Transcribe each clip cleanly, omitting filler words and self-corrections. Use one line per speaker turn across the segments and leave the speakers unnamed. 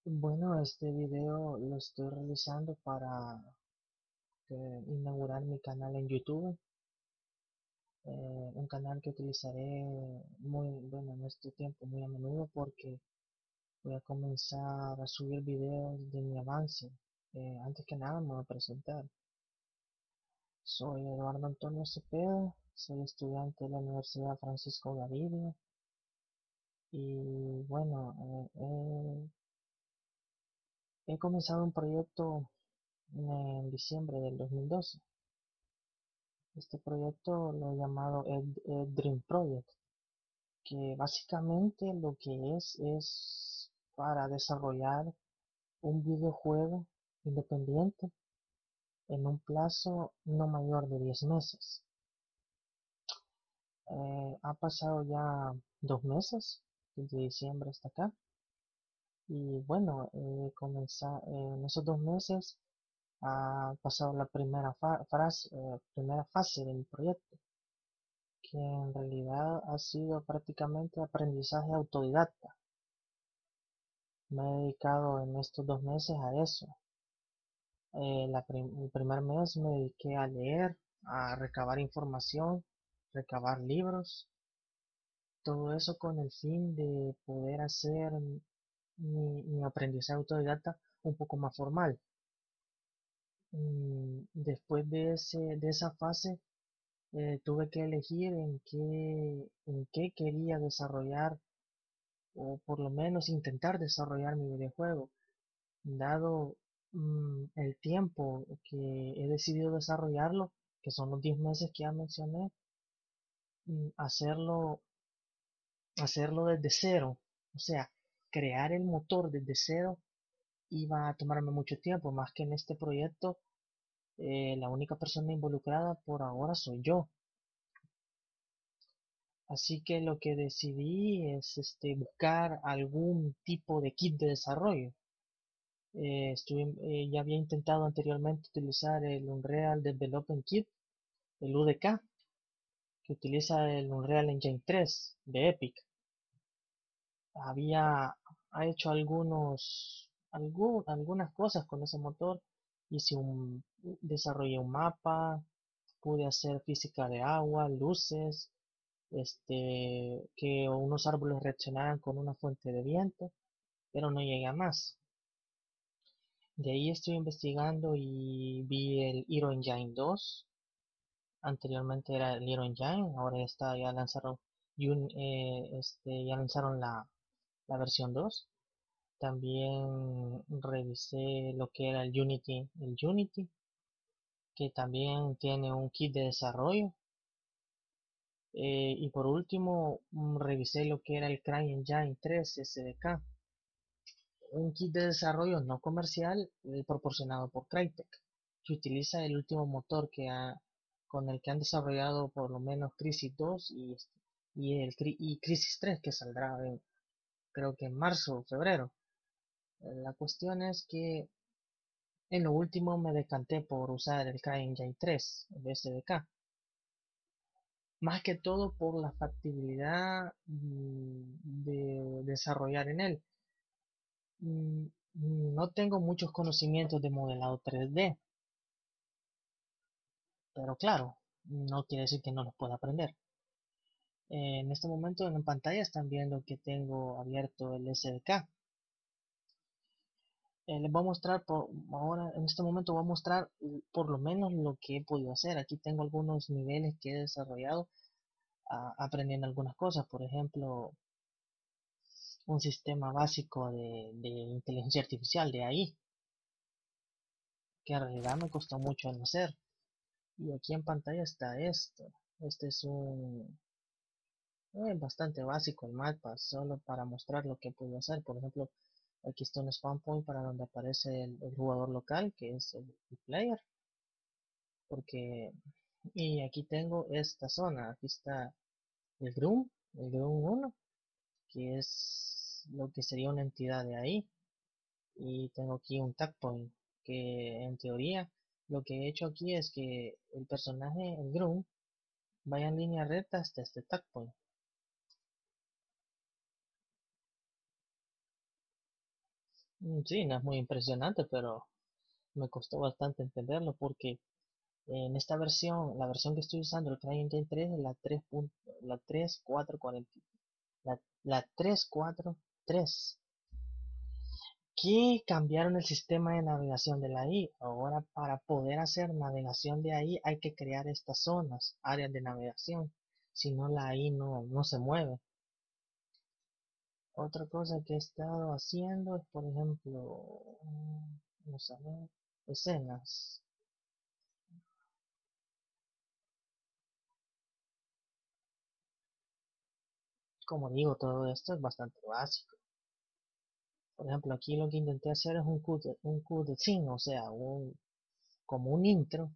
Bueno, este video lo estoy realizando para inaugurar mi canal en YouTube, un canal que utilizaré bueno, en este tiempo muy a menudo porque voy a comenzar a subir videos de mi avance. Antes que nada me voy a presentar. Soy Eduardo Antonio Cepeda, soy estudiante de la Universidad Francisco Gavidia y bueno, he comenzado un proyecto en diciembre del 2012. Este proyecto lo he llamado el Dream Project, que básicamente lo que es para desarrollar un videojuego independiente en un plazo no mayor de 10 meses. Ha pasado ya 2 meses, desde diciembre hasta acá, y bueno, en esos 2 meses ha pasado la primera fase del proyecto, que en realidad ha sido prácticamente aprendizaje autodidacta. Me he dedicado en estos 2 meses a eso. El primer mes me dediqué a leer, a recabar información, recabar libros, todo eso con el fin de poder hacer mi aprendizaje autodidacta un poco más formal. Después de esa fase, tuve que elegir en qué quería desarrollar o por lo menos intentar desarrollar mi videojuego, dado el tiempo que he decidido desarrollarlo, que son los 10 meses que ya mencioné. Hacerlo desde cero, o sea, crear el motor desde cero iba a tomarme mucho tiempo, más que en este proyecto. La única persona involucrada por ahora soy yo. Así que lo que decidí es buscar algún tipo de kit de desarrollo. Ya había intentado anteriormente utilizar el Unreal Development Kit, el UDK, que utiliza el Unreal Engine 3 de Epic. Ha hecho algunas cosas con ese motor. Desarrollé un mapa, pude hacer física de agua, luces, que unos árboles reaccionaran con una fuente de viento, pero no llegué a más. De ahí estoy investigando y vi el Hero Engine 2. Anteriormente era el Hero Engine, ahora ya lanzaron la versión 2. También revisé lo que era el Unity, que también tiene un kit de desarrollo. Y por último, revisé lo que era el CryEngine 3 SDK, un kit de desarrollo no comercial proporcionado por Crytek, que utiliza el último motor con el que han desarrollado por lo menos Crisis 2 y Crisis 3, que saldrá creo que en marzo o febrero. La cuestión es que en lo último me decanté por usar el CryEngine 3, el SDK, más que todo por la factibilidad de desarrollar en él. No tengo muchos conocimientos de modelado 3D, pero claro, no quiere decir que no los pueda aprender. En este momento en pantalla están viendo que tengo abierto el SDK. Les voy a mostrar ahora, en este momento voy a mostrar por lo menos lo que he podido hacer. Aquí tengo algunos niveles que he desarrollado aprendiendo algunas cosas. Por ejemplo, un sistema básico de inteligencia artificial de AI, que en realidad me costó mucho en hacer. Y aquí en pantalla está esto. Este es bastante básico el mapa, solo para mostrar lo que puedo hacer. Por ejemplo, aquí está un spawn point para donde aparece el jugador local, que es el player. Y aquí tengo esta zona. Aquí está el Groom 1, que es lo que sería una entidad de ahí. Y tengo aquí un tag point, que en teoría lo que he hecho aquí es que el personaje, el Groom, vaya en línea recta hasta este tag point. Sí, no es muy impresionante, pero me costó bastante entenderlo porque en esta versión, la versión que estoy usando, el CryEngine 3 es la 3. La 3.440, la 3.4.3, que cambiaron el sistema de navegación de la AI. Ahora, para poder hacer navegación de ahí hay que crear estas zonas, áreas de navegación. Si no, la AI no se mueve. Otra cosa que he estado haciendo es, por ejemplo, vamos a ver, escenas. Como digo, todo esto es bastante básico. Por ejemplo, aquí lo que intenté hacer es un cutscene, o sea, como un intro,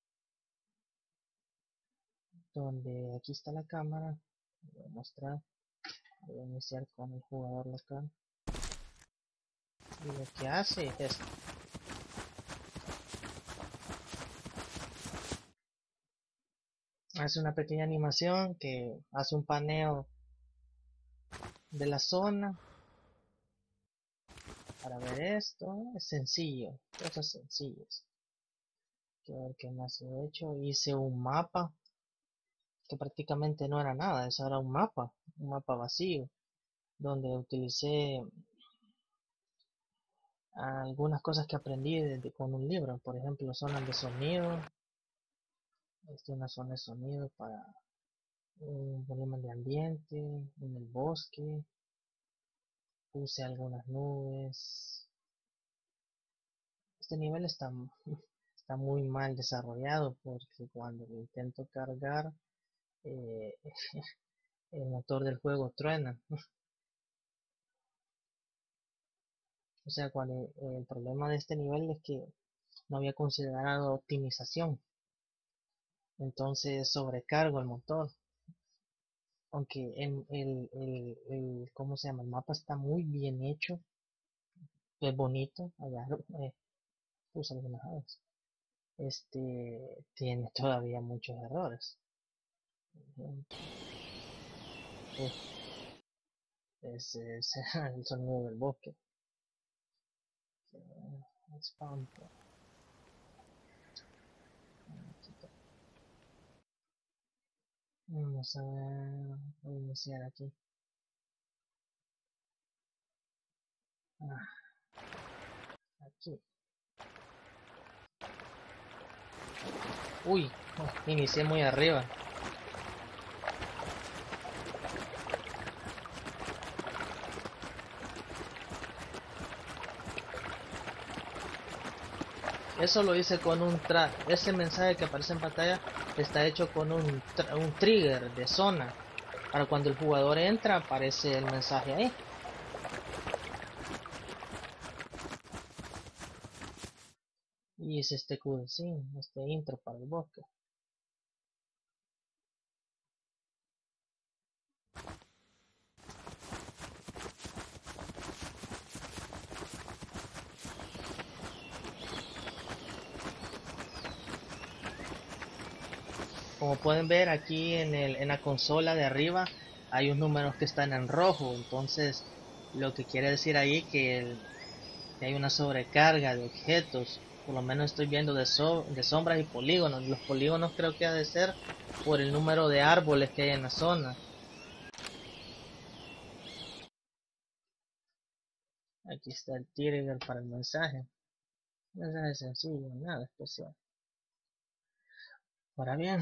donde aquí está la cámara. Voy a mostrar, voy a iniciar con el jugador local. Y lo que hace es esto. Hace una pequeña animación que hace un paneo de la zona para ver esto. Es sencillo, cosas sencillas. Quiero ver qué más he hecho. Hice un mapa que prácticamente no era nada, eso era un mapa vacío, donde utilicé algunas cosas que aprendí con un libro, por ejemplo, zonas de sonido. Esta es una zona de sonido para un volumen de ambiente, en el bosque, puse algunas nubes. Este nivel está muy mal desarrollado porque cuando lo intento cargar, eh, el motor del juego truena. O sea, el problema de este nivel es que no había considerado optimización, entonces sobrecargo el motor. Aunque ¿cómo se llama? El mapa está muy bien hecho, es bonito, allá puse algunas aves. Tiene todavía muchos errores. Uf, ese es el sonido del bosque. Espanto. Vamos a ver, voy a iniciar aquí. Ah, aquí. Uy, inicié muy arriba. Eso lo hice con ese mensaje que aparece en pantalla está hecho con un trigger de zona. Para cuando el jugador entra aparece el mensaje ahí. Y es este cutscene, este intro para el bosque. Como pueden ver aquí en la consola de arriba hay unos números que están en rojo. Entonces lo que quiere decir ahí que hay una sobrecarga de objetos. Por lo menos estoy viendo de sombras y polígonos. Los polígonos creo que ha de ser por el número de árboles que hay en la zona. Aquí está el trigger para el mensaje. Mensaje sencillo, nada especial. Ahora bien,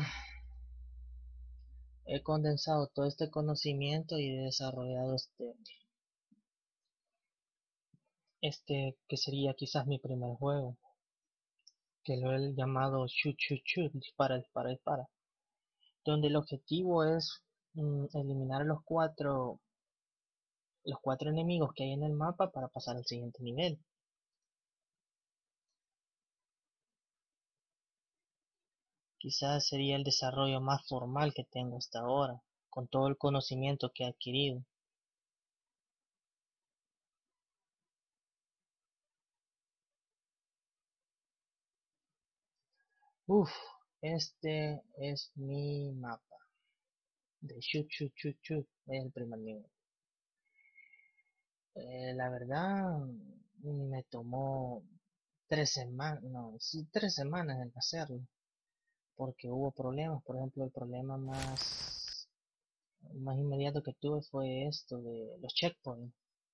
he condensado todo este conocimiento y he desarrollado que sería quizás mi primer juego, que lo he llamado Shoot Shoot Shoot, dispara, dispara, dispara, donde el objetivo es eliminar los cuatro enemigos que hay en el mapa para pasar al siguiente nivel. Quizás sería el desarrollo más formal que tengo hasta ahora, con todo el conocimiento que he adquirido. Uf, este es mi mapa de Shoot Shoot Shoot Shoot, es el primer nivel. La verdad, Me tomó 3 semanas, no, sí, 3 semanas en hacerlo, porque hubo problemas. Por ejemplo, el problema más inmediato que tuve fue esto de los checkpoints.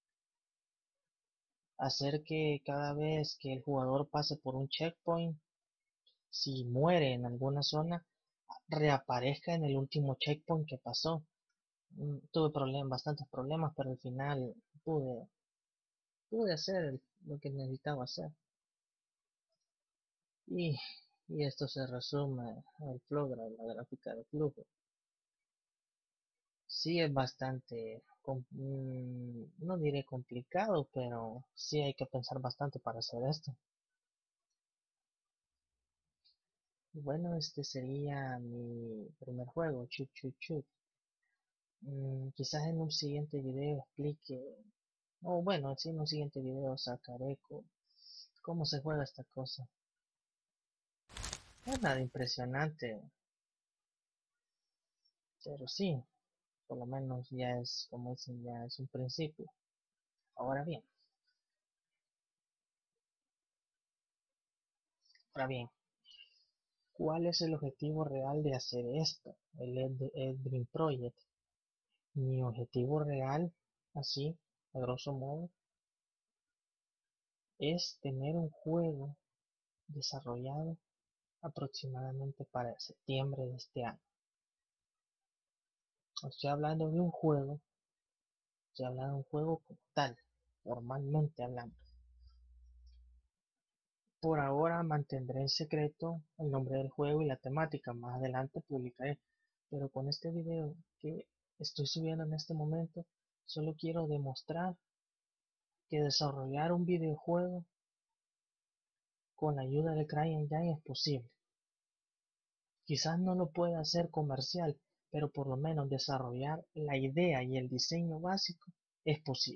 Hacer que cada vez que el jugador pase por un checkpoint, si muere en alguna zona, reaparezca en el último checkpoint que pasó. Tuve bastantes problemas, pero al final pude hacer lo que necesitaba hacer. Y, y esto se resume al Flogra, la gráfica de flujo. Sí es bastante, no diré complicado, pero sí hay que pensar bastante para hacer esto. Bueno, este sería mi primer juego, Chut Chut Chut. Quizás en un siguiente video explique, o bueno, sí, en un siguiente video sacaré cómo se juega esta cosa. No es nada impresionante, pero sí, por lo menos ya es, como dicen, ya es un principio. Ahora bien, ¿cuál es el objetivo real de hacer esto? El Dream Project. Mi objetivo real, así, a grosso modo, es tener un juego desarrollado aproximadamente para septiembre de este año. Estoy hablando de un juego, estoy hablando de un juego como tal, formalmente hablando. Por ahora mantendré en secreto el nombre del juego y la temática, más adelante publicaré. Pero con este video que estoy subiendo en este momento, solo quiero demostrar que desarrollar un videojuego con la ayuda de CryEngine es posible. Quizás no lo pueda hacer comercial, pero por lo menos desarrollar la idea y el diseño básico es posible.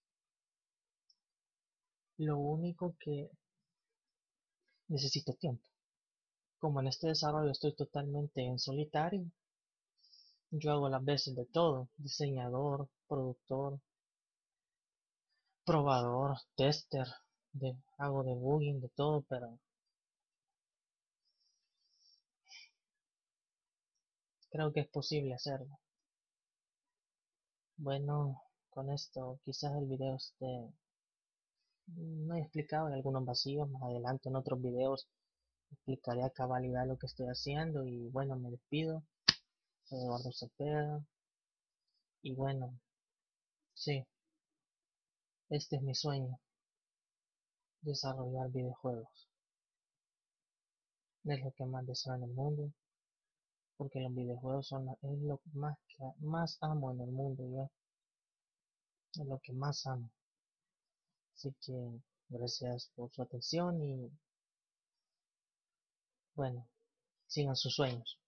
Lo único que necesito tiempo. Como en este desarrollo estoy totalmente en solitario, yo hago las veces de todo, diseñador, productor, probador, tester, hago debugging, de todo, pero creo que es posible hacerlo. Bueno, con esto quizás el video esté, no he explicado en algunos vacíos, más adelante en otros videos explicaré a cabalidad lo que estoy haciendo y bueno, me despido, soy Eduardo Cepeda y bueno, sí, este es mi sueño, desarrollar videojuegos. Es lo que más deseo en el mundo, porque los videojuegos es lo más que más amo en el mundo, yo, es lo que más amo. Así que gracias por su atención y bueno, sigan sus sueños.